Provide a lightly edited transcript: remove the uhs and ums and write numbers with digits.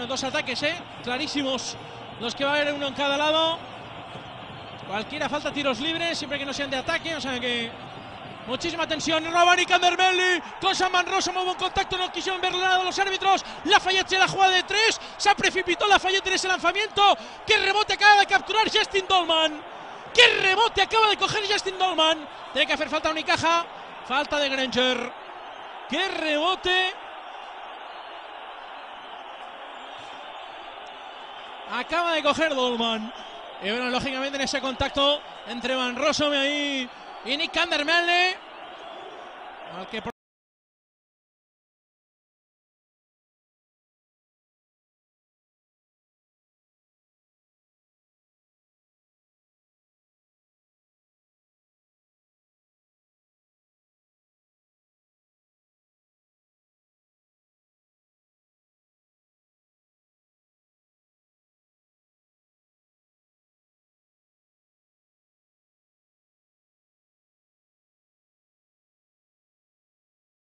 dos ataques, clarísimos, los que va a haber uno en cada lado. Cualquiera falta tiros libres, siempre que no sean de ataque, o sea que muchísima tensión. Rabani Candermelli con Saman Rosa, muy buen contacto, no quisieron ver nada los árbitros. Lafayette en la jugada de tres, se precipitó Lafayette en ese lanzamiento. ¡Qué rebote acaba de capturar Justin Dolman! ¡Qué rebote acaba de coger Justin Dolman! Tiene que hacer falta Unicaja, falta de Granger. ¡Qué rebote! Acaba de coger Dolman. Y bueno, lógicamente en ese contacto entre Van Rossum y Nick Candermelli, al que